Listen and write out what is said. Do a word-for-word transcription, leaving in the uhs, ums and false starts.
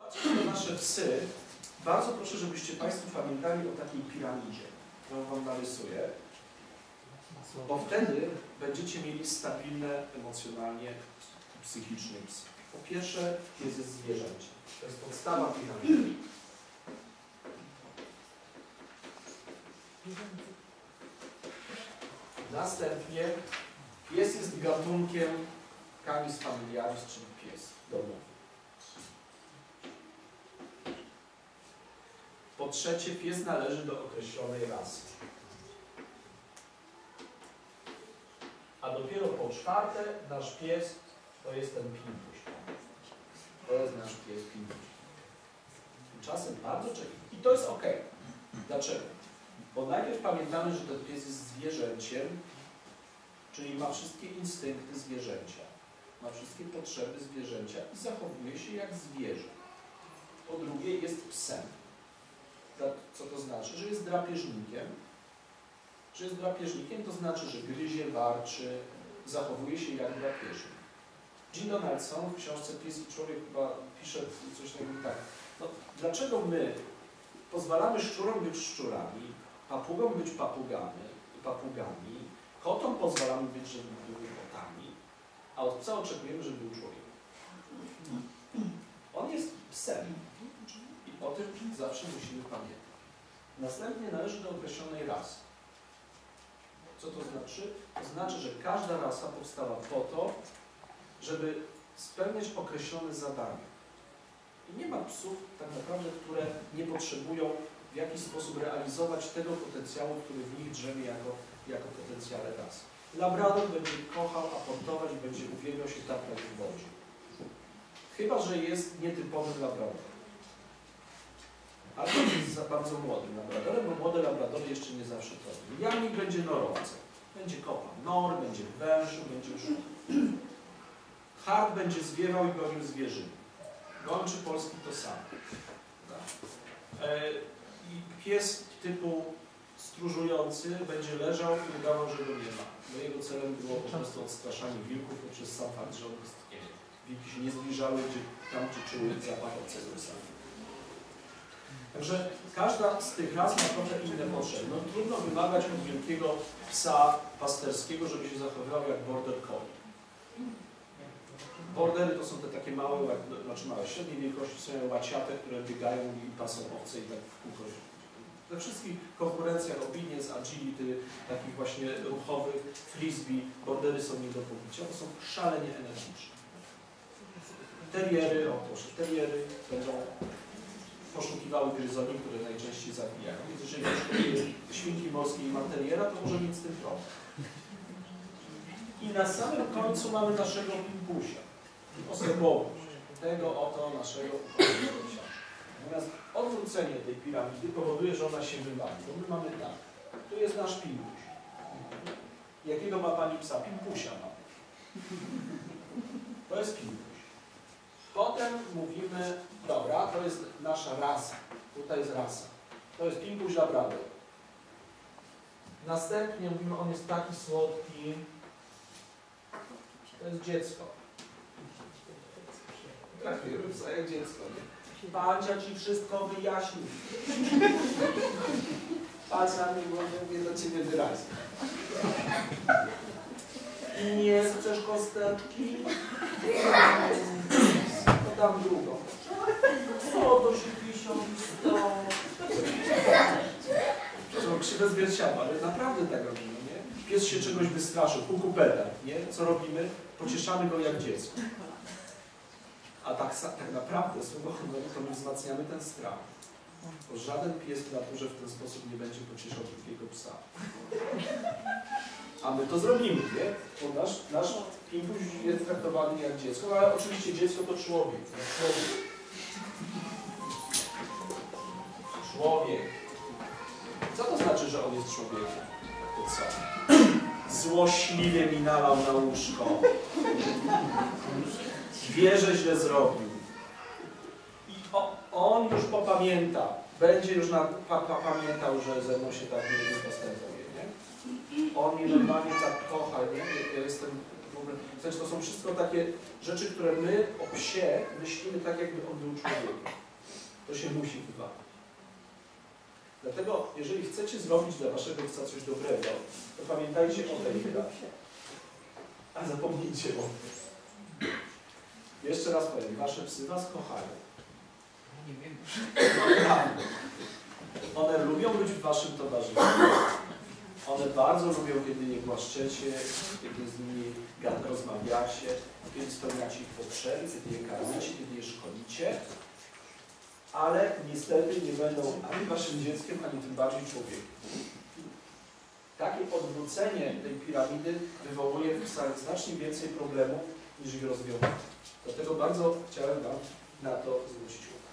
Patrzcie na nasze psy. Bardzo proszę, żebyście Państwo pamiętali o takiej piramidzie, którą Wam narysuję, bo wtedy będziecie mieli stabilne emocjonalnie i psychicznie psy. Po pierwsze, pies jest zwierzęciem. To jest podstawa piramidy. Następnie pies jest gatunkiem Canis familiaris, czyli pies domowy. Po trzecie, pies należy do określonej rasy. A dopiero po czwarte, nasz pies to jest ten Pimpuś. To jest nasz pies Pimpuś. Tymczasem bardzo czeka. I to jest ok. Dlaczego? Bo najpierw pamiętamy, że ten pies jest zwierzęciem, czyli ma wszystkie instynkty zwierzęcia, ma wszystkie potrzeby zwierzęcia i zachowuje się jak zwierzę. Po drugie, jest psem. Co to znaczy? Że jest drapieżnikiem. Że jest drapieżnikiem, to znaczy, że gryzie, warczy, zachowuje się jak drapieżnik. Jim Donaldson w książce Pies i człowiek chyba pisze coś takiego tak. No, dlaczego my pozwalamy szczurom być szczurami, papugom być papugami, papugami, kotom pozwalamy być, żeby były kotami, a od psa oczekujemy, żeby był człowiekiem. On jest psem. I o tym zawsze musimy pamiętać. Następnie należy do określonej rasy. Co to znaczy? To znaczy, że każda rasa powstała po to, żeby spełniać określone zadania. I nie ma psów tak naprawdę, które nie potrzebują w jakiś sposób realizować tego potencjału, który w nich drzemie jako, jako potencjale rasy. Labrador będzie kochał, aportować, będzie uwielbiał się taplać w wodzie. Chyba że jest nietypowym labradorem. Albo jest za bardzo młodym labradorem, bo młode labradory jeszcze nie zawsze to robią. Jamnik będzie norowcem. Będzie kopał nor, będzie wężył, będzie szukał. Hart będzie zwiewał i gonił zwierzyny. Gończy polski to samo. E, I pies typu stróżujący będzie leżał i udawał, że go nie ma. Bo jego celem było po prostu odstraszanie wilków poprzez sam fakt, że one istnieją. Wilki się nie zbliżały gdzie, tam, gdzie czuły zapach obcego psa. Także każda z tych ras ma trochę inne potrzeby. No, trudno wymagać od wielkiego psa pasterskiego, żeby się zachowywał jak border collie. Bordery to są te takie małe, znaczy małe, średniej wielkości, są łaciate, które biegają i pasą owce i tak w kółko. We wszystkich konkurencjach obedience, agility, takich właśnie ruchowych, frisbee, bordery są nie do pobicia, to są szalenie energiczne. Teriery, o proszę, teriery będą poszukiwały gryzoni, które najczęściej zabijają. Więc jeżeli poszukuje świnki morskiej i ma teriera, to może mieć z tym problem. I na samym końcu mamy naszego Pimpusia. Osobowość tego oto naszego ukończenia. Natomiast odwrócenie tej piramidy powoduje, że ona się wywali. Bo my mamy tak. Tu jest nasz Pimpuś. Jakiego ma pani psa? Pimpusia ma. To jest Pimpuś. Potem mówimy, dobra, to jest nasza rasa. Tutaj jest rasa. To jest Pimpuś Labrador. Następnie mówimy, on jest taki słodki. To jest dziecko. Traktujemy psa jak dziecko, nie? Pancia ci wszystko wyjaśni. Patrz na mnie, bo mówię do ciebie wyraźnie. Nie chcesz kosteczki? To dam drugą. Co to się piszą? To są krzywe zwierciadła, ale naprawdę tak robimy, nie? Pies się czegoś wystraszył, kukupeta, nie? Co robimy? Pocieszamy go jak dziecko. A tak, tak naprawdę słowo honoru to my wzmacniamy ten strach. Bo żaden pies w naturze w ten sposób nie będzie pocieszał drugiego psa. A my to zrobimy, nie? Bo nasz, nasz Pimpuś jest traktowany jak dziecko, ale oczywiście dziecko to człowiek. Człowiek. Człowiek. Co to znaczy, że on jest człowiekiem? To co? Złośliwie mi nalał na łóżko. Wie, że źle zrobił. I o, on już popamięta. Będzie już na, pa, pa, pamiętał, że ze mną się tak nie postępuje, nie? On mnie normalnie tak kocha, nie? Ja jestem w ogóle, znaczy to są wszystko takie rzeczy, które my o psie myślimy tak, jakby on był człowiekiem. To się musi wywalić. Dlatego, jeżeli chcecie zrobić dla waszego psa coś dobrego, to pamiętajcie o tej hierarchii. A zapomnijcie o tym. Jeszcze raz powiem, wasze psy was kochają. Nie wiem. Naprawdę. One lubią być w waszym towarzystwie. One bardzo lubią, kiedy je głaszczecie, kiedy z nimi rozmawiacie, kiedy spełniacie ich potrzeby, kiedy je karmicie, kiedy je szkolicie. Ale niestety nie będą ani waszym dzieckiem, ani tym bardziej człowiekiem. Takie odwrócenie tej piramidy wywołuje w psach znacznie więcej problemów niż ich rozwiązanie. Dlatego bardzo chciałem wam na to zwrócić uwagę.